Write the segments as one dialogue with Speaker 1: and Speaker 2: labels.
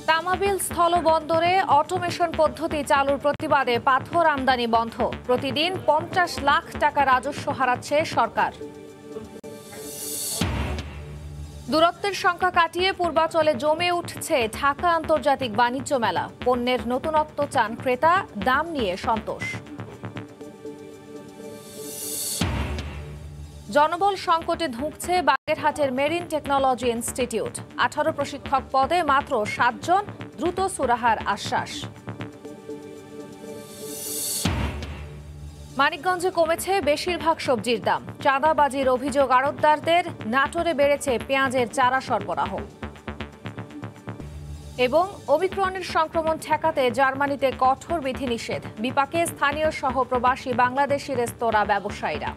Speaker 1: Tamabil স্থলবন্দরে automation পদ্ধতি চালুর প্রতিবাদে পাথর আমদানি বন্ধ। প্রতিদিন ৫০ লাখ টাকা রাজস্ব হারাচ্ছে সরকার। দূরত্বের সংখ্যা কাটিয়ে পূর্বাচলে জমে উঠছে ঢাকা আন্তর্জাতিক বাণিজ্য মেলা। পণ্যের নতুনত্ব চান ক্রেতা, দাম নিয়ে সন্তোষ। জনবল সংকটে ধুঁকছে বাগেরহাটের মেরিন টেকনোলজি ইনস্টিটিউট। ১৮ প্রশিক্ষক পদে মাত্র ৭ জন, দ্রুত সুরাহার আশ্বাস। মানিকগঞ্জে কমেছে বেশিরভাগ সবজির দাম। চাঁদাবাজির অভিযোগ আড়তদারদের। নাটোরে বেড়েছে পেঁয়াজের চারা সরবরাহ। এবং ওমিক্রনের সংক্রমণ ঠেকাতে জার্মানিতে কঠোর বিধিনিষেধ। বিপাকে স্থানীয় সহ প্রবাসী বাংলাদেশি রেস্তোরাঁ ব্যবসায়ীরা।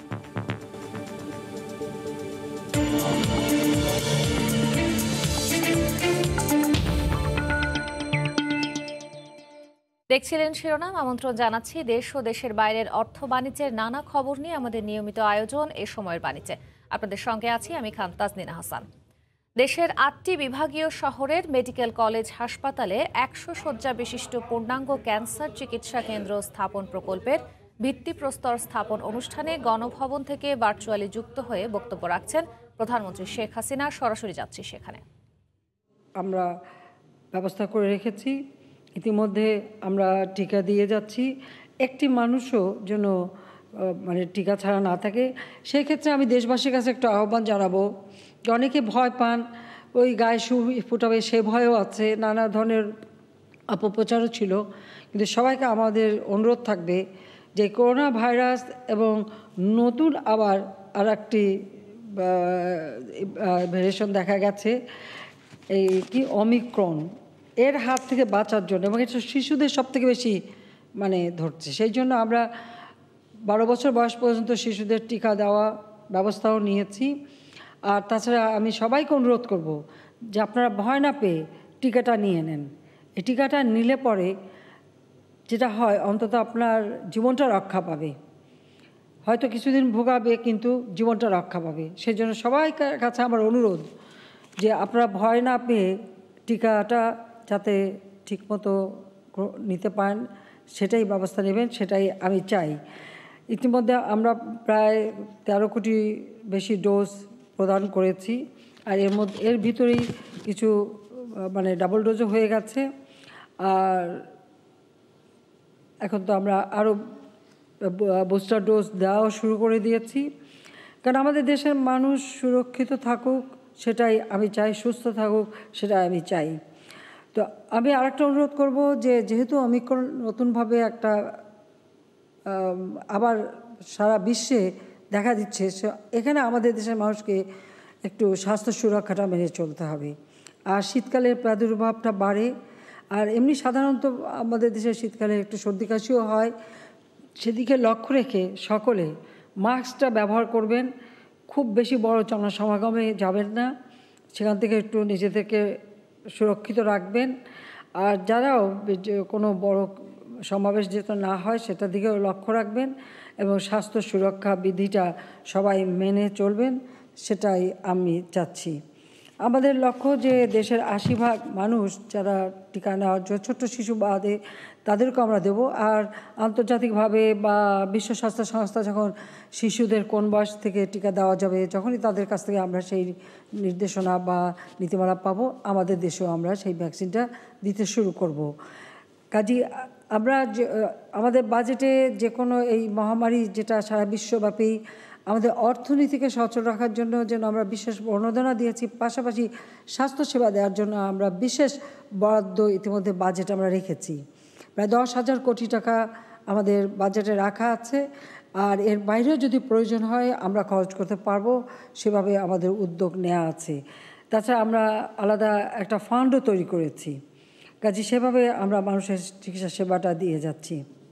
Speaker 1: দেখছিলেন শিরোনাম। আমন্ত্রণ জানাচ্ছি দেশ ও দেশের বাইরের অর্থ বাণিজ্যের নানা খবর নিয়ে আমাদের নিয়মিত আয়োজন এ সময়ের বাণিজ্যে। আপনাদের সঙ্গে আছি আমি খান তাজনিনা হাসান। দেশের ৮টি বিভাগীয় শহরের মেডিকেল কলেজ হাসপাতালে ১০০ শয্যা বিশিষ্ট পূর্ণাঙ্গ ক্যান্সার চিকিৎসা কেন্দ্র স্থাপন প্রকল্পের ভিত্তিপ্রস্তর স্থাপন অনুষ্ঠানে গণভবন থেকে ভার্চুয়ালি যুক্ত হয়ে বক্তব্য রাখছেন প্রধানমন্ত্রী শেখ হাসিনা। সরাসরি যাচ্ছি সেখানে।
Speaker 2: আমরা ব্যবস্থা করে রেখেছি, ইতিমধ্যে আমরা টিকা দিয়ে যাচ্ছি। একটি মানুষও যেন টিকা ছাড়া না থাকে। সেই ক্ষেত্রে আমি দেশবাসীর কাছে একটা আহ্বান জানাবো, যে অনেকে ভয় পান, ওই গায়ে শু ফুটাবে সে ভয়ও আছে, নানা ধরনের অপপ্রচারও ছিল। কিন্তু সবাইকে আমাদের অনুরোধ থাকবে যে করোনা ভাইরাস এবং নতুন আবার আর একটি ভেরিয়েশন দেখা গেছে, এই ওমিক্রন, এর হাত থেকে বাঁচার জন্য, এবং এটা শিশুদের সব থেকে বেশি ধরছে। সেই জন্য আমরা 12 বছর বয়স পর্যন্ত শিশুদের টিকা দেওয়া ব্যবস্থাও নিয়েছি। আর তাছাড়া আমি সবাইকে অনুরোধ করব যে আপনারা ভয় না পেয়ে টিকাটা নিয়ে নেন। এই টিকাটা নিলে পরে যেটা হয়, অন্তত আপনার জীবনটা রক্ষা পাবে। হয়তো কিছুদিন ভোগাবে, কিন্তু জীবনটা রক্ষা পাবে। সেই জন্য সবাই কাছে আমার অনুরোধ যে আপনারা ভয় না পেয়ে টিকাটা যাতে ঠিকমতো নিতে পারেন, সেটাই ব্যবস্থা নেবেন, সেটাই আমি চাই। ইতিমধ্যে আমরা প্রায় 13 কোটি বেশি ডোজ প্রদান করেছি। আর এর ভিতরেই কিছু ডাবল ডোজও হয়ে গেছে। আর এখন তো আমরা আরও বুস্টার ডোজ দেওয়াও শুরু করে দিয়েছি। কারণ আমাদের দেশের মানুষ সুরক্ষিত থাকুক, সেটাই আমি চাই, সুস্থ থাকুক, সেটাই আমি চাই। তো আমি আরেকটা অনুরোধ করব যে যেহেতু ওমিক্রন নতুনভাবে একটা আবার সারা বিশ্বে দেখা দিচ্ছে, এখানে আমাদের দেশের মানুষকে একটু স্বাস্থ্য সুরক্ষাটা মেনে চলতে হবে। আর শীতকালের প্রাদুর্ভাবটা বাড়ে, আর এমনি সাধারণত আমাদের দেশের শীতকালে একটু সর্দি কাশিও হয়। সেদিকে লক্ষ্য রেখে সকলে মাস্কটা ব্যবহার করবেন। খুব বেশি বড় জনসমাগমে যাবেন না, সেখান থেকে একটু নিজেদেরকে সুরক্ষিত রাখবেন। আর যারাও কোনো বড় সমাবেশ যেটা না হয় সেটার দিকেও লক্ষ্য রাখবেন, এবং স্বাস্থ্য সুরক্ষা বিধিটা সবাই মেনে চলবেন, সেটাই আমি চাচ্ছি। আমাদের লক্ষ্য যে দেশের ৮০% মানুষ যারা টিকা নেওয়ার জন্য, ছোট্ট শিশু বাদে তাদেরকেও আমরা দেব। আর আন্তর্জাতিকভাবে বা বিশ্ব স্বাস্থ্য সংস্থা যখন শিশুদের কোন বয়স থেকে টিকা দেওয়া যাবে, যখনই তাদের কাছ থেকে আমরা সেই নির্দেশনা বা নীতিমালা পাবো, আমাদের দেশেও আমরা সেই ভ্যাকসিনটা দিতে শুরু করব। কাজেই আমরা আমাদের বাজেটে যে কোনো এই মহামারী যেটা সারা বিশ্বব্যাপী আমাদের অর্থনীতিকে সচল রাখার জন্য যেন আমরা বিশেষ অনুদান দিয়েছি, পাশাপাশি স্বাস্থ্যসেবা দেওয়ার জন্য আমরা বিশেষ বরাদ্দ ইতিমধ্যে বাজেট আমরা রেখেছি। প্রায় 10,000 কোটি টাকা আমাদের বাজেটে রাখা আছে। আর এর বাইরেও যদি প্রয়োজন হয় আমরা খরচ করতে পারবো, সেভাবে আমাদের উদ্যোগ নেওয়া আছে। তাছাড়া আমরা আলাদা একটা ফান্ডও তৈরি করেছি। কাজে সেভাবে আমরা মানুষের চিকিৎসা সেবাটা দিয়ে যাচ্ছি।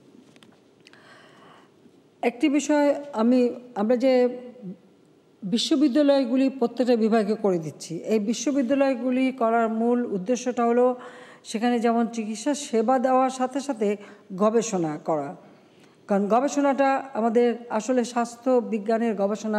Speaker 2: একটি বিষয় আমরা যে বিশ্ববিদ্যালয়গুলি প্রত্যেকটা বিভাগে করে দিচ্ছি, এই বিশ্ববিদ্যালয়গুলি করার মূল উদ্দেশ্যটা হলো সেখানে যেমন চিকিৎসা সেবা দেওয়ার সাথে সাথে গবেষণা করা। কারণ গবেষণাটা আমাদের আসলে স্বাস্থ্য বিজ্ঞানের গবেষণা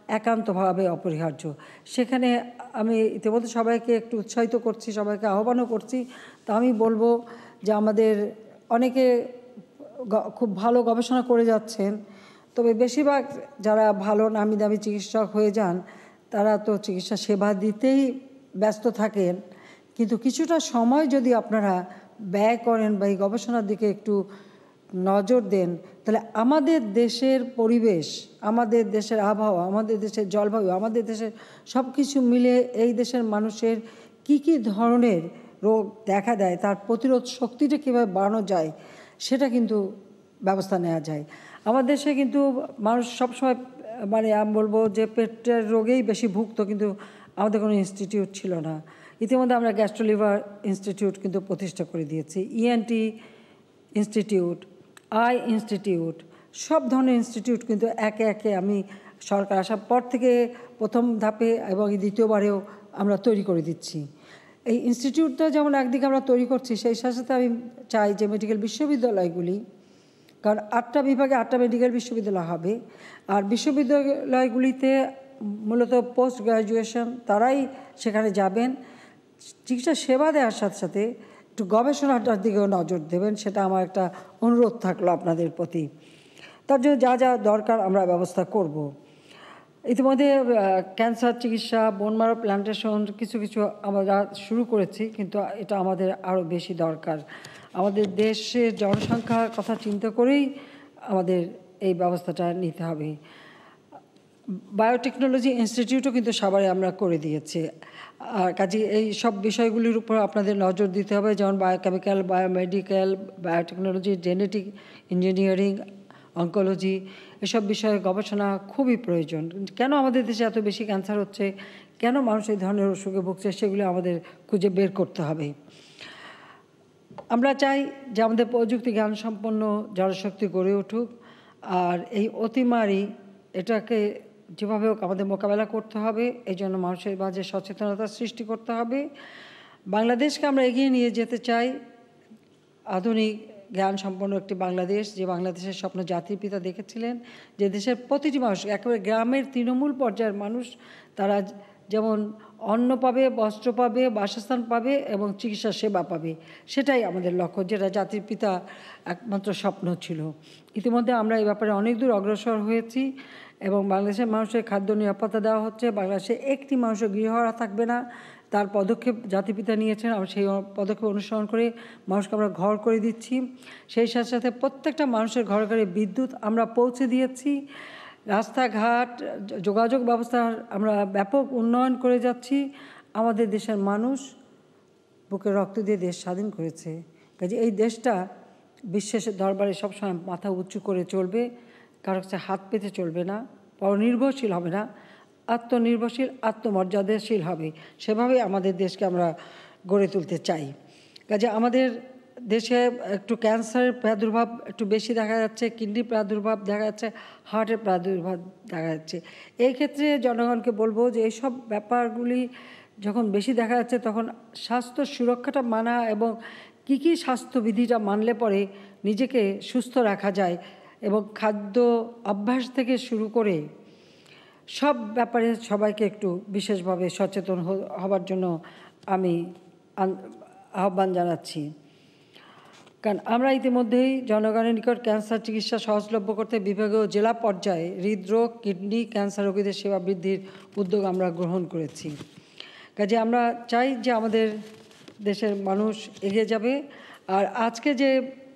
Speaker 2: একান্তভাবে অপরিহার্য। সেখানে আমি ইতিমধ্যে সবাইকে একটু উৎসাহিত করছি, সবাইকে আহ্বানও করছি। তা আমি বলবো যে আমাদের অনেকে খুব ভালো গবেষণা করে যাচ্ছেন, তবে বেশিরভাগ যারা ভালো নামি দামি চিকিৎসক হয়ে যান তারা তো চিকিৎসা সেবা দিতেই ব্যস্ত থাকেন, কিন্তু কিছুটা সময় যদি আপনারা ব্যয় করেন বা এই গবেষণার দিকে একটু নজর দেন, তাহলে আমাদের দেশের পরিবেশ, আমাদের দেশের আবহাওয়া, আমাদের দেশের জলবায়ু, আমাদের দেশের সব কিছু মিলে এই দেশের মানুষের কি কি ধরনের রোগ দেখা দেয়, তার প্রতিরোধ শক্তিটা কীভাবে বাড়ানো যায় সেটা কিন্তু ব্যবস্থা নেওয়া যায়। আমার দেশে কিন্তু মানুষ সবসময় মানে আমি বলবো যে পেটের রোগেই বেশি ভুগত, কিন্তু আমাদের কোনো ইনস্টিটিউট ছিল না। ইতিমধ্যে আমরা গ্যাস্ট্রোলিভার ইনস্টিটিউট কিন্তু প্রতিষ্ঠা করে দিয়েছি, ইএনটি ইনস্টিটিউট, আই ইনস্টিটিউট, সব ধরনের ইনস্টিটিউট কিন্তু একে একে আমি সরকার আসার পর থেকে প্রথম ধাপে এবং দ্বিতীয়বারেও আমরা তৈরি করে দিচ্ছি। এই ইনস্টিটিউটটা যেমন একদিকে আমরা তৈরি করছি, সেই সাথে সাথে আমি চাই যে মেডিকেল বিশ্ববিদ্যালয়গুলি, কারণ 8টা বিভাগে 8টা মেডিকেল বিশ্ববিদ্যালয় হবে, আর বিশ্ববিদ্যালয়গুলিতে মূলত পোস্ট গ্র্যাজুয়েশন তারাই সেখানে যাবেন। চিকিৎসা সেবা দেওয়ার সাথে সাথে একটু গবেষণাটার দিকেও নজর দেবেন, সেটা আমার একটা অনুরোধ থাকলো আপনাদের প্রতি। তার জন্য যা যা দরকার আমরা ব্যবস্থা করব। ইতিমধ্যে ক্যান্সার চিকিৎসা, বোন ম্যারো প্ল্যান্টেশন কিছু কিছু আমরা শুরু করেছি, কিন্তু এটা আমাদের আরও বেশি দরকার। আমাদের দেশের জনসংখ্যার কথা চিন্তা করেই আমাদের এই ব্যবস্থাটা নিতে হবে। বায়োটেকনোলজি ইনস্টিটিউটও কিন্তু সবাই আমরা করে দিয়েছি, আর কাজে এই সব বিষয়গুলির উপর আপনাদের নজর দিতে হবে, যেমন biochemical, biomedical, biotechnology, genetic engineering, oncology, এসব বিষয়ে গবেষণা খুবই প্রয়োজন। কেন আমাদের দেশে এত বেশি ক্যান্সার হচ্ছে, কেন মানুষ এই ধরনের অসুখে ভুগছে, সেগুলো আমাদের খুঁজে বের করতে হবে। আমরা চাই যে আমাদের প্রযুক্তি জ্ঞান সম্পন্ন জনশক্তি গড়ে উঠুক, আর এই অতিমারি এটাকে যেভাবে হোক আমাদের মোকাবেলা করতে হবে। এই জন্য মানুষের মাঝে সচেতনতা সৃষ্টি করতে হবে। বাংলাদেশকে আমরা এগিয়ে নিয়ে যেতে চাই আধুনিক জ্ঞান সম্পন্ন একটি বাংলাদেশ, যে বাংলাদেশের স্বপ্ন জাতির পিতা দেখেছিলেন, যে দেশের প্রতিটি মানুষ, একেবারে গ্রামের তৃণমূল পর্যায়ের মানুষ, তারা যেমন অন্ন পাবে, বস্ত্র পাবে, বাসস্থান পাবে এবং চিকিৎসা সেবা পাবে। সেটাই আমাদের লক্ষ্য, যেটা জাতির পিতা একমাত্র স্বপ্ন ছিল। ইতিমধ্যে আমরা এই ব্যাপারে অনেক দূর অগ্রসর হয়েছি এবং বাংলাদেশের মানুষের খাদ্য নিরাপত্তা দেওয়া হচ্ছে। বাংলাদেশে একটি মানুষের গৃহহারা থাকবে না, তার পদক্ষেপ জাতিপিতা নিয়েছেন। আমরা সেই পদক্ষেপ অনুসরণ করে মানুষকে আমরা ঘর করে দিচ্ছি। সেই সাথে সাথে প্রত্যেকটা মানুষের ঘরে ঘরে বিদ্যুৎ আমরা পৌঁছে দিয়েছি। রাস্তাঘাট, যোগাযোগ ব্যবস্থার আমরা ব্যাপক উন্নয়ন করে যাচ্ছি। আমাদের দেশের মানুষ বুকে রক্ত দিয়ে দেশ স্বাধীন করেছে, কাজে এই দেশটা বিশ্বের দরবারে সবসময় মাথা উঁচু করে চলবে, কারো কাছে হাত পেতে চলবে না, পরনির্ভরশীল হবে না, আত্মনির্ভরশীল, আত্মমর্যাদাশীল হবে। সেভাবেই আমাদের দেশকে আমরা গড়ে তুলতে চাই। কাজে আমাদের দেশে একটু ক্যান্সারের প্রাদুর্ভাব একটু বেশি দেখা যাচ্ছে, কিডনির প্রাদুর্ভাব দেখা যাচ্ছে, হার্টের প্রাদুর্ভাব দেখা যাচ্ছে। এই ক্ষেত্রে জনগণকে বলবো যে এইসব ব্যাপারগুলি যখন বেশি দেখা যাচ্ছে, তখন স্বাস্থ্য সুরক্ষাটা মানা এবং কী কী স্বাস্থ্যবিধিটা মানলে পরে নিজেকে সুস্থ রাখা যায়, এবং খাদ্য অভ্যাস থেকে শুরু করে সব ব্যাপারে সবাইকে একটু বিশেষভাবে সচেতন হবার জন্য আমি আহ্বান জানাচ্ছি। কারণ আমরা ইতিমধ্যেই জনগণের নিকট ক্যান্সার চিকিৎসা সহজলভ্য করতে বিভাগীয় জেলা পর্যায়ে হৃদরোগ, কিডনি ক্যান্সার রোগীদের সেবা বৃদ্ধির উদ্যোগ আমরা গ্রহণ করেছি। কাজে আমরা চাই যে আমাদের দেশের মানুষ এগিয়ে যাবে। আর আজকে যে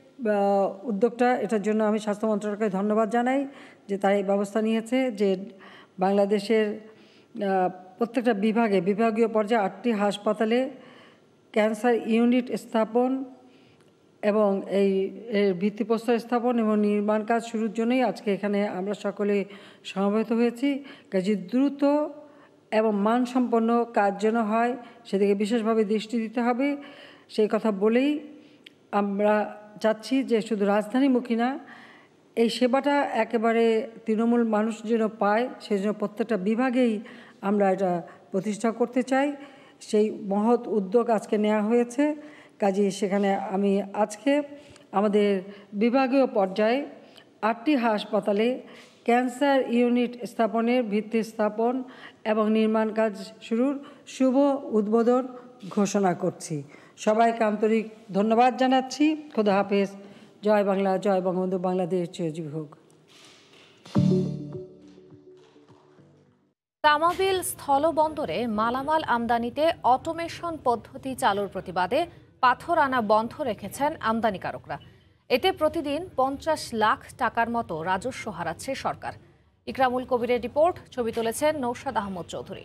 Speaker 2: উদ্যোগটা, এটার জন্য আমি স্বাস্থ্য মন্ত্রণালয়কে ধন্যবাদ জানাই যে তারা এই ব্যবস্থা নিয়েছে, যে বাংলাদেশের প্রত্যেকটা বিভাগে, বিভাগীয় পর্যায়ে 8টি হাসপাতালে ক্যান্সার ইউনিট স্থাপন এবং এর ভিত্তিপ্রস্তর স্থাপন এবং নির্মাণ কাজ শুরুর জন্যই আজকে এখানে আমরা সকলে সমবেত হয়েছি। কাজে দ্রুত এবং মানসম্পন্ন কাজ যেন হয় সেদিকে বিশেষভাবে দৃষ্টি দিতে হবে। সেই কথা বলেই আমরা চাচ্ছি যে শুধু রাজধানীমুখী না, এই সেবাটা একেবারে তৃণমূল মানুষ যেন পায়, সেই জন্য প্রত্যেকটা বিভাগেই আমরা এটা প্রতিষ্ঠা করতে চাই। সেই মহৎ উদ্যোগ আজকে নেওয়া হয়েছে। কাজে সেখানে আমি আজকে আমাদের বিভাগীয় পর্যায়ে 8টি হাসপাতালে ক্যান্সার ইউনিট স্থাপনের ভিত্তি স্থাপন এবং নির্মাণ কাজ শুরুর শুভ উদ্বোধন ঘোষণা করছি। সবাইকে আন্তরিক ধন্যবাদ জানাচ্ছি। খোদা হাফেজ। জয় বাংলা, জয় বঙ্গবন্ধু, বাংলাদেশ চিরজীবী হোক।
Speaker 1: তামাবিল স্থলবন্দরে মালামাল আমদানিতে অটোমেশন পদ্ধতি চালুর প্রতিবাদে পাথর আনা বন্ধ রেখেছেন আমদানিকারকরা। এতে প্রতিদিন 50 লাখ টাকার মতো রাজস্ব হারাচ্ছে সরকার। ইকরামুল কবিরের রিপোর্ট, ছবি তুলেছেন নৌশাদ আহমদ চৌধুরী।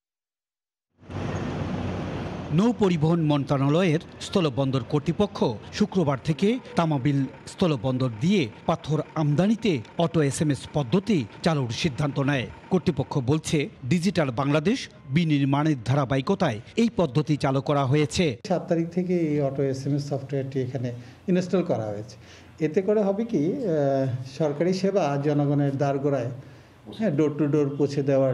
Speaker 3: নৌ পরিবহন মন্ত্রণালয়ের স্থলবন্দর কর্তৃপক্ষ শুক্রবার থেকে তামাবিল স্থলবন্দর দিয়ে পাথর আমদানিতে অটো SMS পদ্ধতি চালুর সিদ্ধান্ত নেয়। কর্তৃপক্ষ বলছে, ডিজিটাল বাংলাদেশ বিনির্মাণের ধারাবাহিকতায় এই পদ্ধতি চালু করা হয়েছে।
Speaker 4: 7 তারিখ থেকে এই অটো SMS সফটওয়্যারটি এখানে ইনস্টল করা হয়েছে। এতে করে হবে কি, সরকারি সেবা জনগণের দ্বারগোড়ায় ডোর টু ডোর পৌঁছে দেওয়ার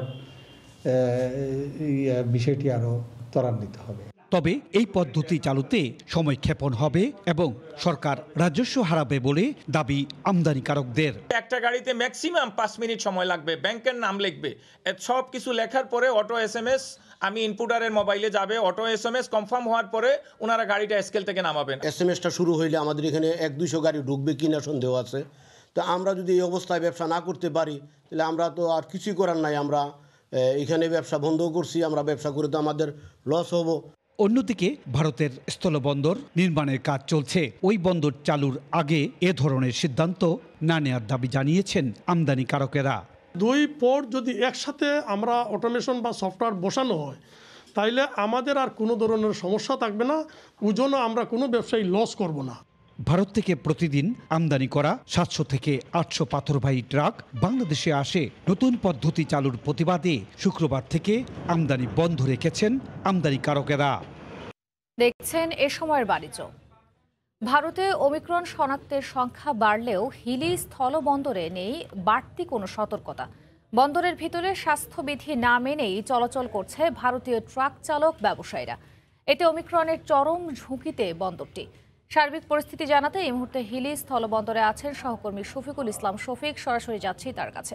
Speaker 4: বিষয়টি আরও ত্বরান্বিত হবে।
Speaker 3: তবে এই পদ্ধতি চালুতে সময় ক্ষেপণ হবে এবং সরকার রাজস্ব হারাবে বলে দাবি আমদানিকারকদের।
Speaker 5: একটা গাড়িতে ম্যাক্সিমাম 5 মিনিট সময় লাগবে, ব্যাংকের নাম লিখবে, সব কিছু লেখার পরে অটো SMS আমি ইনপুটারের মোবাইলে যাবে, অটো SMS কনফার্ম হওয়ার পরে ওনারা গাড়িটা স্কেল থেকে নামাবেন।
Speaker 6: SMS শুরু হইলে আমাদের এখানে 100-200 গাড়ি ঢুকবে কিনা সন্দেহ আছে। তো আমরা যদি এই অবস্থায় ব্যবসা না করতে পারি তাহলে আমরা তো আর কিছুই করার নাই। আমরা এখানে ব্যবসা বন্ধও করছি, আমরা ব্যবসা করে তো আমাদের লস হবো।
Speaker 3: অন্যদিকে ভারতের স্থলবন্দর নির্মাণের কাজ চলছে। ওই বন্দর চালুর আগে এ ধরনের সিদ্ধান্ত না নেওয়ার দাবি জানিয়েছেন আমদানিকারকেরা।
Speaker 7: 2 পোর্ট যদি একসাথে আমরা অটোমেশন বা সফটওয়্যার বসানো হয় তাইলে আমাদের আর কোনো ধরনের সমস্যা থাকবে না, ওজন্য আমরা কোনো ব্যবসায়ী লস করব না।
Speaker 3: ভারত থেকে প্রতিদিন আমদানি করা 700 থেকে 800 পাথরবাহী ট্রাক বাংলাদেশে আসে। নতুন পদ্ধতি চালুর প্রতিবাদে শুক্রবার থেকে আমদানি বন্ধ রেখেছেন আমদানিকারকেরা।
Speaker 1: দেখছেন এ সময়ের বাণিজ্য। ভারতে ওমিক্রন শনাক্তের সংখ্যা বাড়লেও হিলি স্থলবন্দরে নেই বাড়তি কোনো সতর্কতা। বন্দরের ভিতরে স্বাস্থ্যবিধি না মেনেই চলাচল করছে ভারতীয় ট্রাক চালক ব্যবসায়ীরা। এতে ওমিক্রনের চরম ঝুঁকিতে বন্দরটি। সার্বিক পরিস্থিতি জানাতে এই মুহূর্তে হিলি স্থলবন্দরে আছেন সহকর্মী শফিকুল ইসলাম শফিক। সরাসরি যাচ্ছি তার কাছে।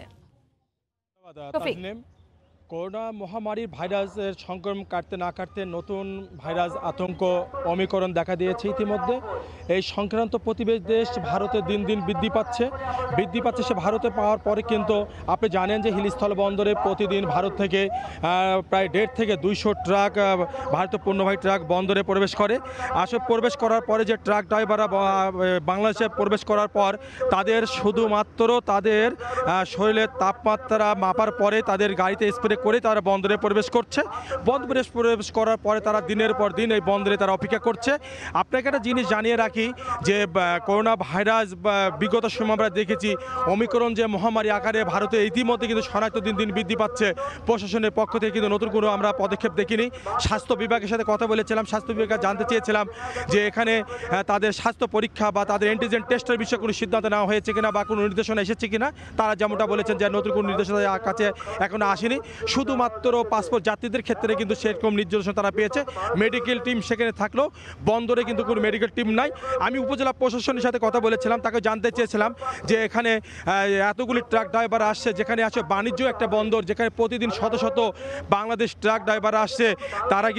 Speaker 8: করোনা মহামারীর ভাইরাসের সংক্রমণ কাটতে না কাটতে নতুন ভাইরাস আতঙ্ক ওমিক্রন দেখা দিয়েছে ইতিমধ্যে। এই সংক্রান্ত প্রতিবেশী দেশ ভারতে দিন দিন বৃদ্ধি পাচ্ছে সে ভারতে পাওয়ার পরে কিন্তু আপনি জানেন যে হিলি স্থলবন্দরে প্রতিদিন ভারত থেকে প্রায় 150 থেকে 200 ট্রাক ভারতীয় পণ্যবাহী ট্রাক বন্দরে প্রবেশ করে। আসলে প্রবেশ করার পরে যে ট্রাক ড্রাইভাররা বাংলাদেশে প্রবেশ করার পর তাদের শুধুমাত্র তাদের শরীরের তাপমাত্রা মাপার পরে তাদের গাড়িতে স্প্রে করে তারা বন্দরে প্রবেশ করছে। বন্দরে প্রবেশ করার পরে তারা দিনের পর দিন এই বন্দরে তারা অপেক্ষা করছে। আপনাকে একটা জিনিস জানিয়ে রাখি যে করোনা ভাইরাস বিগত সময় আমরা দেখেছি ওমিক্রন যে মহামারী আকারে ভারতে ইতিমধ্যে কিন্তু শনাক্ত দিন দিন বৃদ্ধি পাচ্ছে। প্রশাসনের পক্ষ থেকে কিন্তু নতুন কোনো আমরা পদক্ষেপ দেখিনি। স্বাস্থ্য বিভাগের সাথে কথা বলেছিলাম, স্বাস্থ্য বিভাগ জানতে চেয়েছিলাম যে এখানে তাদের স্বাস্থ্য পরীক্ষা বা তাদের অ্যান্টিজেন টেস্টের বিষয়ে কোনো সিদ্ধান্ত নেওয়া হয়েছে কিনা বা কোনো নির্দেশনা এসেছে কিনা। তারা যেমনটা বলেছেন যে নতুন কোনো নির্দেশনা কাছে এখনো আসেনি। শুধুমাত্র পাসপোর্ট যাত্রীদের ক্ষেত্রে কিন্তু সেরকম নির্দেশনা তারা পেয়েছে। মেডিকেল টিম সেখানে থাকলেও বন্দরে কিন্তু কোনো মেডিকেল টিম নাই। আমি উপজেলা প্রশাসনের সাথে কথা বলেছিলাম, তাকে জানতে চেয়েছিলাম যে এখানে এতগুলি ট্রাক ড্রাইভার আসছে, যেখানে আসে বাণিজ্য একটা বন্দর, যেখানে প্রতিদিন শত শত বাংলাদেশ ট্রাক ড্রাইভার আসছে। তারা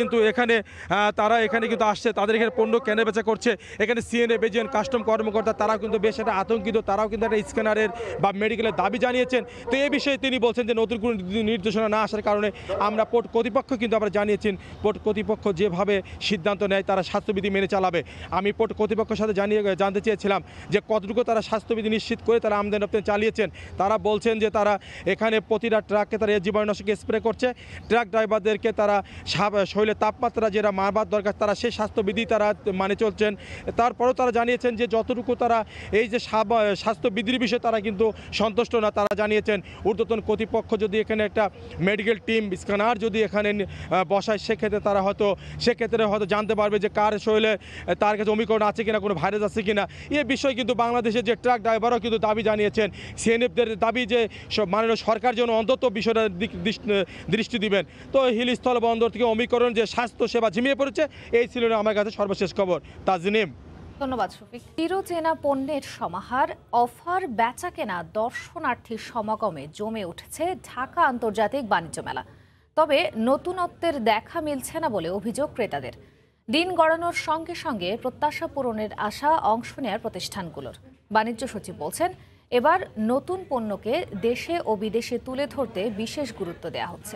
Speaker 8: এখানে কিন্তু আসছে, তাদের এখানে পণ্য কেনা বেচা করছে। এখানে সিএনএ বেজিয়ান কাস্টম কর্মকর্তা তারাও কিন্তু বেশ একটা আতঙ্কিত, তারাও কিন্তু একটা স্ক্যানারের বা মেডিকেলের দাবি জানিয়েছেন। তো এই বিষয়ে তিনি বলছেন যে নতুন কোনো নির্দেশনা না আসার কারণে আমরা পোর্ট কর্তৃপক্ষ কিন্তু আমরা জানিয়েছেন পোর্ট কর্তৃপক্ষ যেভাবে সিদ্ধান্ত নেয় তারা স্বাস্থ্যবিধি মেনে চালাবে। আমি পোর্ট কর্তৃপক্ষের সাথে জানতে চেয়েছিলাম যে কতটুকু তারা স্বাস্থ্যবিধি নিশ্চিত করে তারা আমদানি রপ্তানি চালিয়েছেন। তারা বলছেন যে তারা এখানে প্রতিটা ট্রাককে তারা জীবাণুনাশক স্প্রে করছে। ট্রাক ড্রাইভারদেরকে তারা শরীরের তাপমাত্রা যেটা মারবার দরকার তারা সেই স্বাস্থ্যবিধি তারা মানে চলছেন। তারপরেও তারা জানিয়েছেন যে যতটুকু তারা এই যে স্বাস্থ্যবিধির বিষয়ে তারা কিন্তু সন্তুষ্ট না। তারা জানিয়েছেন ঊর্ধ্বতন কর্তৃপক্ষ যদি এখানে একটা মেডিকেল টিম স্ক্যানার যদি এখানে বসায় সেক্ষেত্রে হয়তো জানতে পারবে যে কার শরীরে তার কাছে ওমিক্রন আছে কিনা, কোনো ভাইরাস আছে কিনা। এই বিষয়ে কিন্তু বাংলাদেশের যে ট্রাক ড্রাইভারও কিন্তু দাবি জানিয়েছেন, সিএনএফদের দাবি যে মাননীয় সরকার যেন অন্তত বিষয়টা দৃষ্টি দিবেন। তো হিলি স্থল বন্দর থেকে ওমিক্রন যে স্বাস্থ্য সেবা ঝিমিয়ে পড়েছে, এই ছিল আমার কাছে সর্বশেষ খবর। তাজনিম।
Speaker 1: ধন্যবাদ শফিক। চিরচেনা পণ্যের সমাহার, অফার, বেচাকেনা, দর্শনার্থীর সমাগমে জমে উঠেছে ঢাকা আন্তর্জাতিক বাণিজ্য মেলা। তবে নতুনত্বের দেখা মিলছে না বলে অভিযোগ ক্রেতাদের। দিন গড়ানোর সঙ্গে সঙ্গে প্রত্যাশা পূরণের আশা অংশ নেয়ার প্রতিষ্ঠানগুলোর। বাণিজ্য সচিব বলছেন, এবার নতুন পণ্যকে দেশে ও বিদেশে তুলে ধরতে বিশেষ গুরুত্ব দেওয়া হচ্ছে।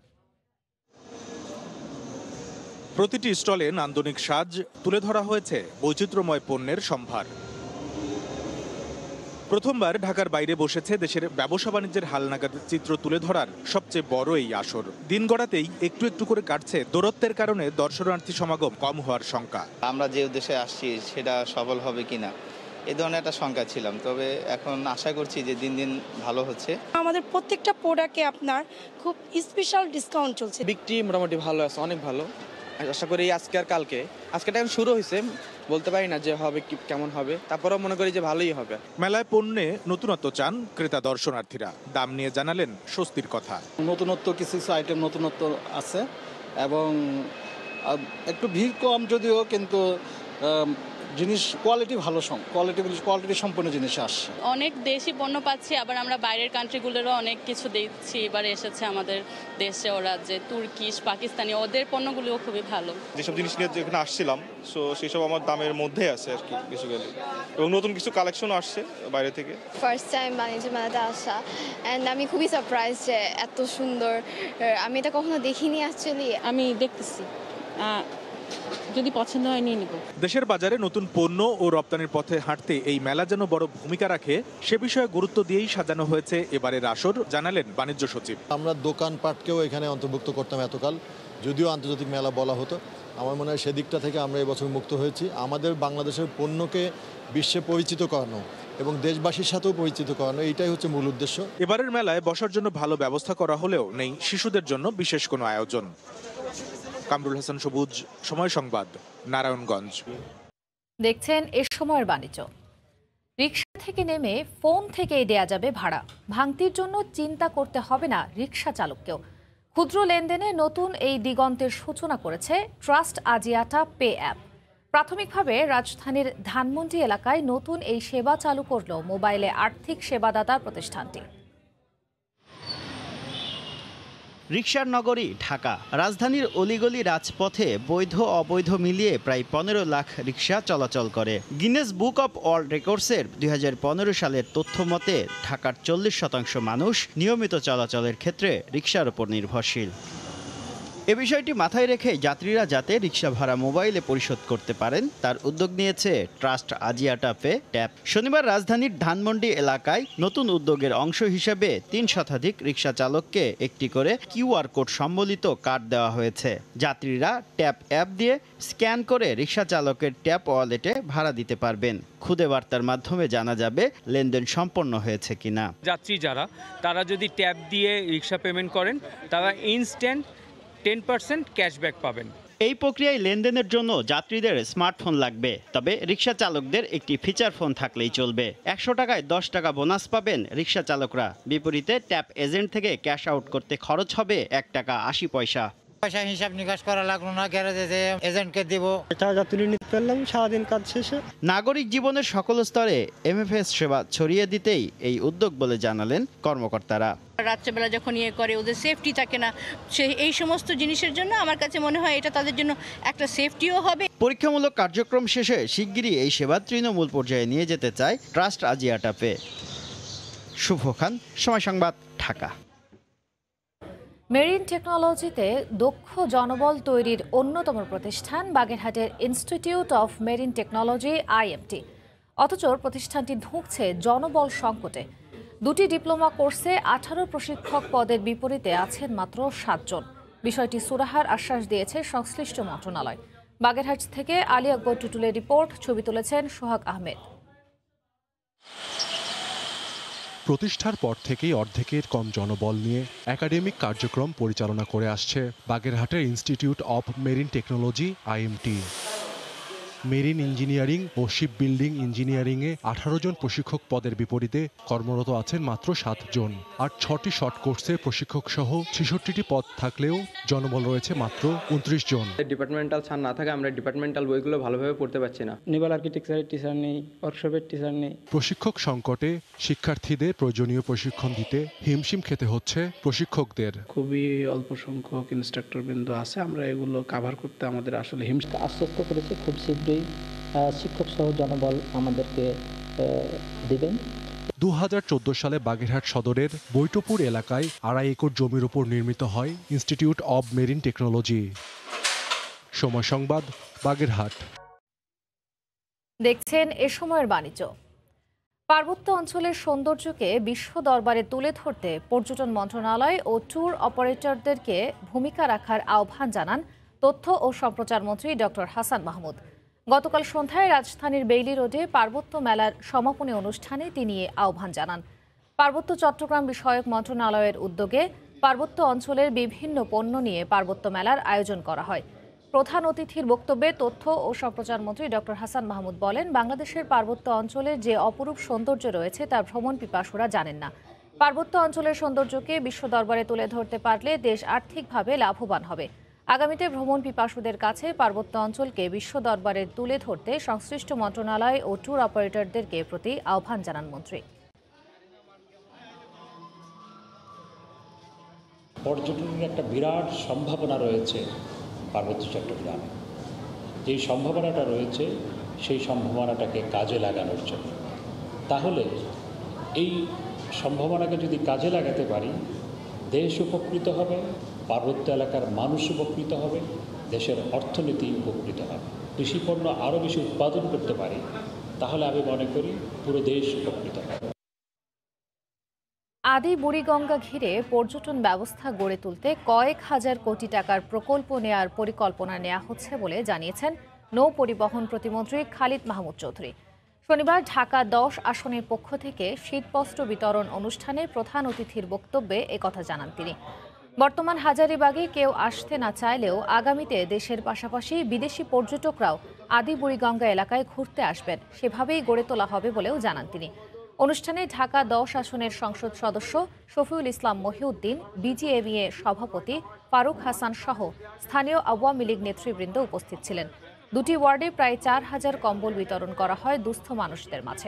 Speaker 9: প্রতিটি স্টলে নান্দনিক সাজ, তুলে ধরা হয়েছে বৈচিত্র্যময় পণ্যের সম্ভার। প্রথমবার ঢাকার বাইরে বসেছে দেশের ব্যবসা বাণিজ্যের হালনাগাদ চিত্র তুলে ধরার সবচেয়ে বড় এই আসর। দিন গড়াতেই একটু একটু করে কাটছে দূরত্বের কারণে দর্শনার্থী সমাগম কম হওয়ার শঙ্কা।
Speaker 10: আমরা যে উদ্দেশ্যে আসছি সেটা সফল হবে কিনা এই ধরনের একটা শঙ্কা ছিলাম, তবে এখন আশা করছি যে দিন দিন ভালো হচ্ছে।
Speaker 11: আমাদের প্রত্যেকটা প্রোডাক্টে আপনার খুব স্পেশাল ডিসকাউন্ট চলছে।
Speaker 12: বিক্রি মোটামুটি ভালো আছে, অনেক ভালো। আশা করি আজকে আর আজকেটা এখন শুরু হয়েছে, বলতে পারি না যে হবে কি কেমন হবে, তারপরেও মনে করি যে ভালোই হবে।
Speaker 9: মেলায় পণ্যে নতুনত্ব চান ক্রেতা দর্শনার্থীরা। দাম নিয়ে জানালেন স্বস্তির কথা।
Speaker 13: নতুনত্ব কিছু কিছু নতুনত্ব আছে এবং একটু ভিড় কম যদিও, কিন্তু জিনিস কোয়ালিটি ভালো, কোয়ালিটি সম্পন্ন জিনিস আসছে।
Speaker 14: অনেক দেশি পণ্য পাচ্ছি, আবার আমরা বাইরের কান্ট্রিগুলোরও অনেক কিছু দেখছি। এবার এসেছে আমাদের দেশে ওরা যে তুর্কিশ, পাকিস্তানি, ওদের পণ্যগুলোও খুবই ভালো।
Speaker 15: যেসব জিনিস নিয়ে যেখানে আসছিলাম সো সেসব আমার দামের মধ্যে আছে আর কি বেসিক্যালি, এবং নতুন কিছু কালেকশন আসছে বাইরে থেকে।
Speaker 16: ফার্স্ট টাইম বাণিজ্য মেলাতে আসা, অ্যান্ড আমি খুবই সারপ্রাইজ যে এত সুন্দর, আমি এটা কখনো দেখিনি। অ্যাকচুয়ালি
Speaker 14: আমি দেখতেছি, যদি পছন্দ হয় নিয়ে নিব।
Speaker 9: দেশের বাজারে নতুন পণ্য ও রপ্তানির পথে হাঁটতে এই মেলা যেন বড় ভূমিকা রাখে সে বিষয়ে গুরুত্ব দিয়েই সাজানো হয়েছে এবারের আসর, জানালেন বাণিজ্য সচিব।
Speaker 17: আমরা দোকানপাটকেও এখানে অন্তর্ভুক্ত করতাম এতকাল, যদিও আন্তর্জাতিক মেলা বলা হতো। আমার মনে হয় সেদিকটা থেকে আমরা এবছর মুক্ত হয়েছি। আমাদের বাংলাদেশের পণ্যকে বিশ্বে পরিচিত করানো এবং দেশবাসীর সাথেও পরিচিত করানো, এইটাই হচ্ছে মূল উদ্দেশ্য।
Speaker 9: এবারের মেলায় বসার জন্য ভালো ব্যবস্থা করা হলেও নেই শিশুদের জন্য বিশেষ কোনো আয়োজন। কামরুল হাসান সবুজ, সময় সংবাদ, নারায়ণগঞ্জ।
Speaker 1: দেখছেন এ সময়ের বাণিজ্য। রিকশা থেকে নেমে ফোন থেকেই দেয়া যাবে ভাড়া। ভাঙতির জন্য চিন্তা করতে হবে না রিকশা চালককেও। ক্ষুদ্র লেনদেনে নতুন এই দিগন্তের সূচনা করেছে ট্রাস্ট আজিয়াটা পে অ্যাপ। প্রাথমিকভাবে রাজধানীর ধানমন্ডি এলাকায় নতুন এই সেবা চালু করল মোবাইলে আর্থিক সেবাদাতা প্রতিষ্ঠানটি।
Speaker 18: রিকশার নগরী ঢাকা। রাজধানীর অলিগলি রাজপথে বৈধ অবৈধ মিলিয়ে প্রায় 15 লাখ রিকশা চলাচল করে। গিনেস বুক অব ওয়ার্ল্ড রেকর্ডসের 2015 সালের তথ্য মতে ঢাকার 40% মানুষ নিয়মিত চলাচলের ক্ষেত্রে রিকশার উপর নির্ভরশীল। এ বিষয়টি মাথায় রেখে যাত্রীরা যাতে রিকশা ভাড়া মোবাইলে পরিশোধ করতে পারেন তার উদ্যোগ নিয়েছে ট্রাস্ট আজিয়াটা পে ট্যাপ। শনিবার রাজধানীর ধানমন্ডি এলাকায় নতুন উদ্যোগের অংশ হিসেবে 3 শতাধিক রিকশা চালককে একটি করে কিউআর কোড সম্বলিত কার্ড দেওয়া হয়েছে। যাত্রীরা ট্যাপ অ্যাপ দিয়ে স্ক্যান করে রিকশা চালকের ট্যাপ ওয়ালেটে ভাড়া দিতে পারবেন। খুদে বার্তার মাধ্যমে জানা যাবে লেনদেন সম্পন্ন হয়েছে কিনা।
Speaker 19: যাত্রী যারা তারা যদি ট্যাপ দিয়ে রিকশা পেমেন্ট করেন তারা ইনস্ট্যান্ট 10% ক্যাশব্যাক পাবেন।
Speaker 18: এই প্রক্রিয়ায় লেনদেনের জন্য যাত্রীদের স্মার্টফোন লাগবে, তবে রিকশা চালকদের একটি ফিচার ফোন থাকলেই চলবে। 100 টাকায় 10 টাকা বোনাস পাবেন রিকশা চালকরা। বিপরীতে ট্যাপ এজেন্ট থেকে ক্যাশ আউট করতে খরচ হবে 1 টাকা 80 পয়সা।
Speaker 20: পয়সা হিসাব নিকাশ করা লাগলো না, গ্যারেজে যে এজেন্টকে দিব,
Speaker 21: টাকা তুলে নিতে পারলাম সারাদিন কাজ শেষে।
Speaker 18: নাগরিক জীবনের সকল স্তরে এমএফএস সেবা ছড়িয়ে দিতেই এই উদ্যোগ বলে জানালেন কর্মকর্তারা।
Speaker 14: রাত্রেবেলা যখন করে ওদের সেফটি থাকে না, এই সমস্ত জিনিসের জন্য আমার কাছে মনে হয় এটা তাদের জন্য একটা সেফটিও হবে।
Speaker 18: পরীক্ষামূলক কার্যক্রম শেষে শিগগিরই এই সেবা তৃণমূল পর্যায়ে নিয়ে যেতে চায় trust Axiata pay. Shubho Khan, Somoy Sangbad, Dhaka.
Speaker 1: Marine টেকনোলজিতে দক্ষ জনবল তৈরির অন্যতম প্রতিষ্ঠান বাগেরহাটের institute of marine technology IMT. অথচ প্রতিষ্ঠানটি ধুঁকছে জনবল সংকটে। 2টি ডিপ্লোমা কোর্সে 18 প্রশিক্ষক পদের বিপরীতে আছেন মাত্র 7 জন। বিষয়টি সুরাহার আশ্বাস দিয়েছে সংশ্লিষ্ট মন্ত্রণালয়। বাগেরহাট থেকে আলী আকবর টুটুলের রিপোর্ট, ছবি তুলেছেন সোহাগ আহমেদ।
Speaker 22: প্রতিষ্ঠার পর থেকেই অর্ধেকের কম জনবল নিয়ে একাডেমিক কার্যক্রম পরিচালনা করে আসছে বাগেরহাটের institute of marine technology IMT. Marine engineering ও শিপ বিল্ডিং ইঞ্জিনিয়ারিংয়ে 18 জন প্রশিক্ষক পদের বিপরীতে কর্মরত আছেন মাত্র 7 জন। আর 6টি শর্ট কোর্সে প্রশিক্ষক সহ 66টি পদ থাকলেও জনবল রয়েছে মাত্র 29 জন।
Speaker 2: ডিপার্টমেন্টাল ছাড় না থাকে আমরা ডিপার্টমেন্টাল বইগুলো ভালোভাবে পড়তে পারছি না।
Speaker 21: নেভাল আর্কিটেকচারের টিচার নেই, ওয়ার্কশপের টিচার নেই।
Speaker 22: প্রশিক্ষক সংকটে শিক্ষার্থীদের প্রয়োজনীয় প্রশিক্ষণ দিতে হিমশিম খেতে হচ্ছে প্রশিক্ষকদের।
Speaker 4: খুবই অল্প সংখ্যক ইনস্ট্রাক্টর বৃন্দ আছে, আমরা এগুলো কাভার করতে আমাদের আসলে হিমশিম।
Speaker 23: আশ্বস্ত করেছে খুব শীঘ্রই শিক্ষক সহ জনবল আমাদেরকে দিবেন।
Speaker 22: 2014 সালে বাগেরহাট সদরের বৈটপুর এলাকায় 2.5 একর জমির উপর নির্মিত হয় ইনস্টিটিউট অব মেরিন টেকনোলজি। সময় সংবাদ, বাগেরহাট।
Speaker 1: দেখছেন এ সময়ের বাণিজ্য। পার্বত্য অঞ্চলের সৌন্দর্যকে বিশ্ব দরবারে তুলে ধরতে পর্যটন মন্ত্রণালয় ও ট্যুর অপারেটরদেরকে ভূমিকা রাখার আহ্বান জানান তথ্য ও সম্প্রচার মন্ত্রী ডক্টর হাসান মাহমুদ। গতকাল সন্ধ্যায় রাজধানীর বেইলি রোডে পার্বত্য মেলার সমাপনী অনুষ্ঠানে তিনি এ আহ্বান জানান। পার্বত্য চট্টগ্রাম বিষয়ক মন্ত্রণালয়ের উদ্যোগে পার্বত্য অঞ্চলের বিভিন্ন পণ্য নিয়ে পার্বত্য মেলার আয়োজন করা হয়। প্রধান অতিথির বক্তব্যে তথ্য ও সম্প্রচার মন্ত্রী ডক্টর হাসান মাহমুদ বলেন, বাংলাদেশের পার্বত্য অঞ্চলের যে অপরূপ সৌন্দর্য রয়েছে তা ভ্রমণ পিপাসুরা জানেন না। পার্বত্য অঞ্চলের সৌন্দর্যকে বিশ্ব দরবারে তুলে ধরতে পারলে দেশ আর্থিকভাবে লাভবান হবে। আগামীতে ভ্রমণ পিপাসুদের কাছে পার্বত্য অঞ্চলকে বিশ্ব দরবারে তুলে ধরতে সংশ্লিষ্ট মন্ত্রণালয় ও ট্যুর অপারেটরদেরকে প্রতি আহ্বান জানান মন্ত্রী।
Speaker 24: পর্যটনের একটা বিরাট সম্ভাবনা রয়েছে পার্বত্য চট্টগ্রামে। যেই সম্ভাবনাটা রয়েছে সেই সম্ভাবনাটাকে কাজে লাগানোর জন্য, তাহলে এই সম্ভাবনাকে যদি কাজে লাগাতে পারি, দেশ উপকৃত হবে, পার্বত্য এলাকার মানুষ উপকৃত হবে, দেশের অর্থনীতি উপকৃত হবে। কৃষিপণ্য আরও বেশি উৎপাদন করতে পারি, তাহলে আমি মনে করি পুরো দেশ উপকৃত হবে।
Speaker 1: আদি বুড়িগঙ্গা ঘিরে পর্যটন ব্যবস্থা গড়ে তুলতে কয়েক হাজার কোটি টাকার প্রকল্প নেয়ার পরিকল্পনা নেওয়া হচ্ছে বলে জানিয়েছেন নৌ পরিবহন প্রতিমন্ত্রী খালিদ মাহমুদ চৌধুরী। শনিবার ঢাকা 10 আসনের পক্ষ থেকে শীতবস্ত্র বিতরণ অনুষ্ঠানে প্রধান অতিথির বক্তব্যে একথা জানান তিনি। বর্তমান হাজারীবাগে কেউ আসতে না চাইলেও আগামীতে দেশের পাশাপাশি বিদেশি পর্যটকরাও আদি বুড়িগঙ্গা এলাকায় ঘুরতে আসবেন, সেভাবেই গড়ে তোলা হবে বলেও জানান তিনি। অনুষ্ঠানে ঢাকা 10 আসনের সংসদ সদস্য শফিউল ইসলাম মহিউদ্দিন, বিজিএমইএ সভাপতি ফারুক হাসান সহ স্থানীয় আওয়ামী লীগ নেতৃবৃন্দ উপস্থিত ছিলেন। দুটি ওয়ার্ডে প্রায় 4000 কম্বল বিতরণ করা হয় দুস্থ মানুষদের মাঝে।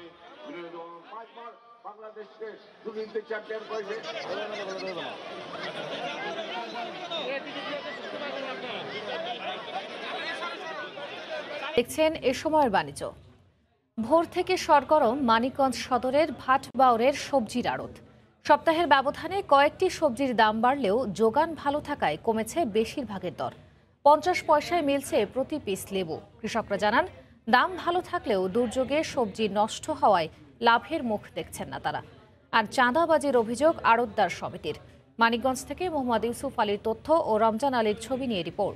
Speaker 1: দেখছেন এ সময়ের বাণিজ্য। ভোর থেকে সরগরম মানিকগঞ্জ সদরের ভাটবাউরের সবজির আড়ত। সপ্তাহের ব্যবধানে কয়েকটি সবজির দাম বাড়লেও যোগান ভালো থাকায় কমেছে বেশিরভাগের দর। 50 পয়সায় মিলছে প্রতি পিস লেবু। কৃষকরা জানান, দাম ভালো থাকলেও দুর্যোগে সবজি নষ্ট হওয়ায় লাভের মুখ দেখছেন না তারা। আর চাঁদাবাজির অভিযোগ আড়তদার সমিতির। মানিকগঞ্জ থেকে মোহাম্মদ ইউসুফ আলীর তথ্য ও রমজান আলীর ছবি নিয়ে রিপোর্ট।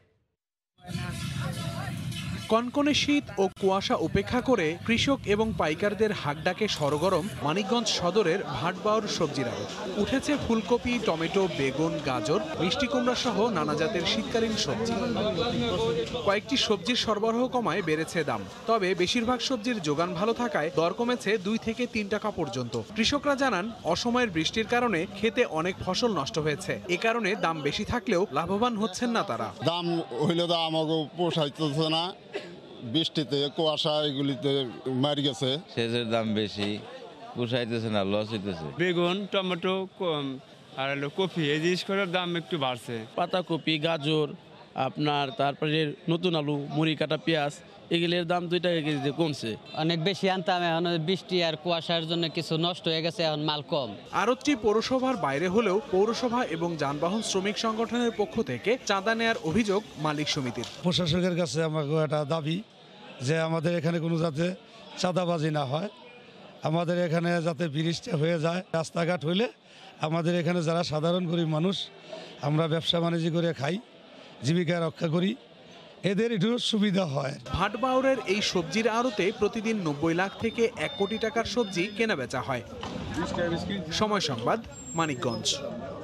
Speaker 25: কনকনে শীত ও কুয়াশা উপেক্ষা করে কৃষক এবং পাইকারদের হাকডাকে সরগরম মানিকগঞ্জ সদরের ভাটবাউর সবজির আড়ত। উঠেছে ফুলকপি, টমেটো, বেগুন, গাজর, মিষ্টি কুমড়া সহ নানা জাতের শীতকালীন সবজি। কয়েকটি সবজির সরবরাহ কমায় বেড়েছে দাম, তবে বেশিরভাগ সবজির যোগান ভালো থাকায় দর কমেছে 2 থেকে 3 টাকা পর্যন্ত। কৃষকরা জানান, অসময়ের বৃষ্টির কারণে খেতে অনেক ফসল নষ্ট হয়েছে। এ কারণে দাম বেশি থাকলেও লাভবান হচ্ছেন না তারা।
Speaker 26: দাম হইলে তো আমাকে পোষাইতেছে না, বৃষ্টিতে কুয়াশা এগুলিতে মারি গেছে,
Speaker 27: সেচের দাম বেশি, পোষাইতেছে না, লস হইতেছে।
Speaker 28: বেগুন, টমেটো আর কপি এই জিনিসগুলোর দাম একটু বাড়ছে।
Speaker 29: পাতাকপি, গাজর, আপনার তারপরে নতুন আলু, মুড়ি কাটা পেঁয়াজ, এগুলির দাম 2 টাকা কেজিতে কমছে।
Speaker 30: অনেক বেশি আনতাম, এখন বৃষ্টি আর কুয়াশার জন্য কিছু নষ্ট হয়ে গেছে, এখন মাল কম।
Speaker 25: আড়তটি পৌরসভার বাইরে হলেও পৌরসভা এবং যানবাহন শ্রমিক সংগঠনের পক্ষ থেকে চাঁদা নেয়ার অভিযোগ মালিক সমিতির।
Speaker 31: প্রশাসকের কাছে আমাকে একটা দাবি যে আমাদের এখানে কোনো যাতে চাঁদাবাজি না হয়, আমাদের এখানে যাতে ব্রিজটা হয়ে যায়, রাস্তাঘাট হইলে আমাদের এখানে যারা সাধারণ গরিব মানুষ আমরা ব্যবসা বাণিজ্য করে খাই, জীবিকা রক্ষা করি, এদের একটু সুবিধা হয়।
Speaker 25: ভাটবাউরের এই সবজির আড়তে প্রতিদিন 90 লাখ থেকে 1 কোটি টাকার সবজি কেনা বেচা হয়। সময় সংবাদ, মানিকগঞ্জ।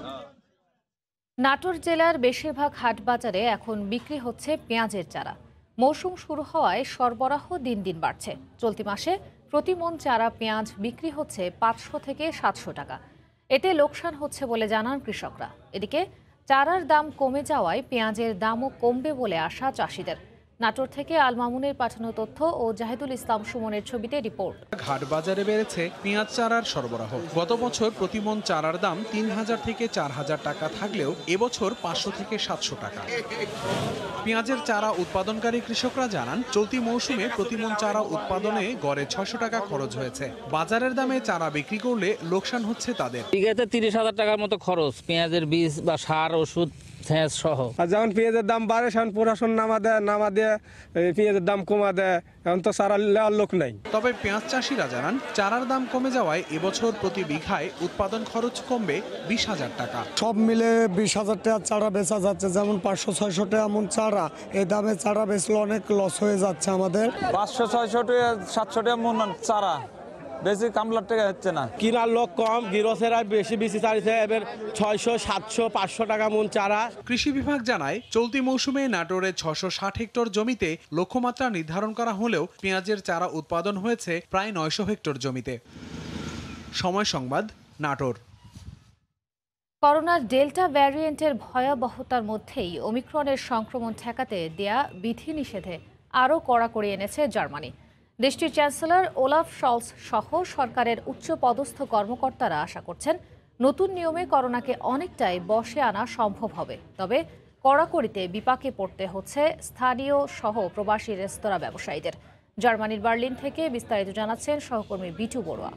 Speaker 1: নাটোর জেলার বেশিরভাগ হাট বাজারে এখন বিক্রি হচ্ছে পেঁয়াজের চারা। মৌসুম শুরু হওয়ায় সরবরাহ দিন দিন বাড়ছে। চলতি মাসে প্রতি মন চারা পেঁয়াজ বিক্রি হচ্ছে 500 থেকে 700 টাকা। এতে লোকসান হচ্ছে বলে জানান কৃষকরা। এদিকে চারার দাম কমে যাওয়ায় পেঁয়াজের দামও কমবে বলে আশা চাষিদের। নাটোর থেকে আল মামুনের পাঠানো তথ্য ও জাহিদুল ইসলাম সুমনের ছবিতে রিপোর্ট।
Speaker 25: ঘাট বাজারে বেড়েছে পেঁয়াজ চারার সরবরাহ। গত বছর প্রতি মন চারার দাম 3000 থেকে 4000 টাকা থাকলেও এবছর 500 থেকে 700 টাকা। পেঁয়াজের চারা উৎপাদনকারী কৃষকরা জানান, চলতি মৌসুমে প্রতি মন চারা উৎপাদনে গড়ে 600 টাকা খরচ হয়েছে। বাজারের দামে চারা বিক্রি করলে লোকসান হচ্ছে তাদের।
Speaker 3: বিঘাতে 30,000 টাকার মতো খরচ, পেঁয়াজের বীজ বা সার ওষুধ সহ।
Speaker 21: আর যখন পেঁয়াজের দাম বাড়ে তখন প্রশাসন নামা দেয় পেঁয়াজের দাম কমা দেয়, এখন তো চারা লেওয়ার লোক নাই।
Speaker 25: তবে পেঁয়াজ চাষিরা জানান, চারার দাম কমে যাওয়ায় এবছর প্রতি বিঘায় উৎপাদন খরচ কমবে 20,000 টাকা।
Speaker 31: সব মিলে 20,000 টাকা চারা বেচা যাচ্ছে। যেমন 500-600 টাকা এমন চারা, এই দামে চারা বেচলে অনেক লস হয়ে যাচ্ছে আমাদের।
Speaker 5: 500-600 টাকা 700 টাকা মন চারা, বেশি কামলার টাকা হচ্ছে না।
Speaker 29: কিনার লোক কম, গৃহস্থেরা বেশি চাইছে। এবার 600, 700, 500 টাকা মন চারা।
Speaker 25: কৃষি বিভাগ জানায়, চলতি মৌসুমে নাটোরে 660 হেক্টর জমিতে লক্ষ্যমাত্রা নির্ধারণ করা হলেও পেঁয়াজের চারা উৎপাদন হয়েছে প্রায় 900 হেক্টর জমিতে। সময় সংবাদ, নাটোর।
Speaker 1: করোনার ডেল্টা ভ্যারিয়েন্টের ভয়াবহতার মধ্যেই ওমিক্রনের সংক্রমণ ঠেকাতে দেয়া বিধিনিষেধে আরও কড়াকড়ি এনেছে জার্মানি। দেশটির চ্যান্সেলর ওলাফ শলস সহ সরকারের উচ্চ পদস্থ কর্মকর্তারা আশা করছেন, নতুন নিয়মে করোনাকে অনেকটাই বশে আনা সম্ভব হবে। তবে কড়াকড়িতে বিপাকে পড়তে হচ্ছে স্থানীয় সহ প্রবাসী রেস্তোরাঁ ব্যবসায়ীদের। জার্মানির বার্লিন থেকে বিস্তারিত জানাচ্ছেন সহকর্মী বিটু বড়ুয়া।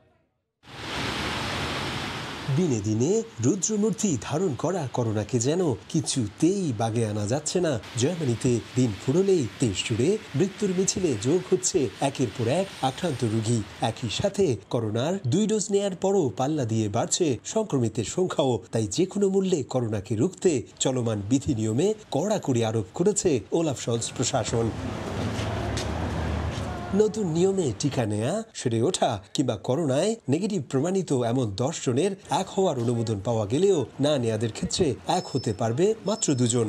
Speaker 6: দিনে দিনে রুদ্রমূর্তি ধারণ করা করোনাকে যেন কিছুতেই বাগে আনা যাচ্ছে না। জার্মানিতে দিন ফুরলেই দেশ জুড়ে মৃত্যুর মিছিলে যোগ হচ্ছে একের পর এক আক্রান্ত রোগী। একই সাথে করোনার 2 ডোজ নেয়ার পরও পাল্লা দিয়ে বাড়ছে সংক্রমিতের সংখ্যাও। তাই যে কোনো মূল্যে করোনাকে রুখতে চলমান বিধি নিয়মে কড়াকড়ি আরোপ করেছে ওলাফ শলস প্রশাসন। নতুন নিয়মে টিকা নেয়া, সেরে ওঠা কিংবা করোনায় নেগেটিভ প্রমাণিত এমন 10 জনের এক হওয়ার অনুমোদন পাওয়া গেলেও না নেয়াদের ক্ষেত্রে এক হতে পারবে মাত্র 2 জন।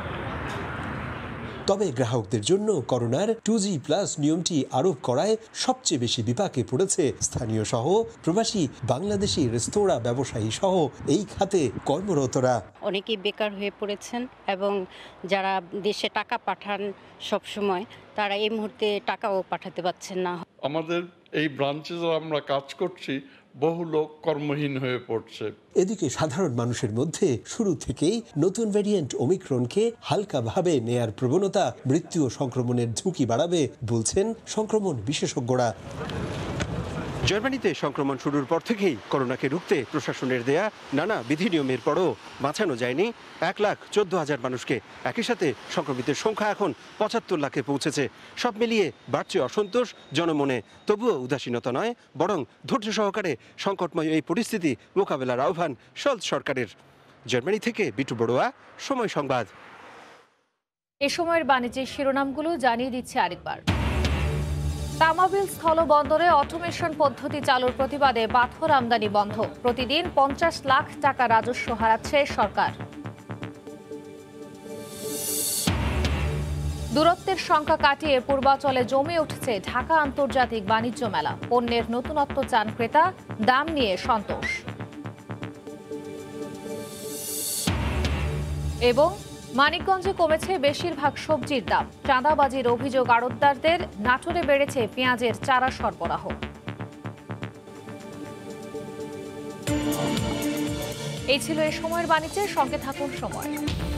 Speaker 6: তবে গ্রাহকদের জন্য করোনার 2G+ নিয়মটি আরোপ করায় সবচেয়ে বেশি বিপাকে পড়েছে স্থানীয় সহ প্রবাসী বাংলাদেশি রেস্তোরাঁ ব্যবসায়ী সহ এই খাতে কর্মরতরা।
Speaker 7: অনেকেই বেকার হয়ে পড়েছেন এবং যারা দেশে টাকা পাঠান সব সময়, তারা এই মুহূর্তে টাকাও পাঠাতে পারছেন না।
Speaker 8: আমাদের এই ব্রাঞ্চে যারা আমরা কাজ করছি, বহু লোক কর্মহীন হয়ে পড়ছে।
Speaker 6: এদিকে সাধারণ মানুষের মধ্যে শুরু থেকেই নতুন ভ্যারিয়েন্ট ওমিক্রনকে হালকাভাবে নেয়ার প্রবণতা মৃত্যু ও সংক্রমণের ঝুঁকি বাড়াবে বলছেন সংক্রমণ বিশেষজ্ঞরা। জার্মানিতে সংক্রমণ শুরুর পর থেকেই করোনাকে রুখতে প্রশাসনের দেয়া নানা বিধি নিয়মের পরও বাঁচানো যায়নি 1,14,000 মানুষকে। একই সাথে সংক্রমিতের সংখ্যা এখন 75 লাখে পৌঁছেছে। সব মিলিয়ে বাড়ছে অসন্তোষ জনমনে। তবুও উদাসীনতা নয়, বরং ধৈর্য সহকারে সংকটময় এই পরিস্থিতি মোকাবেলার আহ্বান শলস সরকারের। জার্মানি থেকে বিটু বড়ুয়া, সময় সংবাদ।
Speaker 1: এ সময়ের বাণিজ্যের শিরোনামগুলো জানিয়ে দিচ্ছে আরেকবার। তামাবিল স্থলবন্দরে অটোমেশন পদ্ধতি চালুর প্রতিবাদে পাথর আমদানি বন্ধ। প্রতিদিন 50 লাখ টাকা রাজস্ব হারাচ্ছে সরকার। দূরত্বের সংখ্যা কাটিয়ে পূর্বাচলে জমে উঠেছে ঢাকা আন্তর্জাতিক বাণিজ্য মেলা। পণ্যের নতুনত্ব চান ক্রেতা, দাম নিয়ে সন্তোষ। এবং মানিকগঞ্জে কমেছে বেশিরভাগ সবজির দাম। চাঁদাবাজির অভিযোগ আড়তদারদের। নাটোরে বেড়েছে পেঁয়াজের চারা সরবরাহ। এই ছিল এ সময়ের বাণিজ্যের সঙ্গে থাকুন সময়।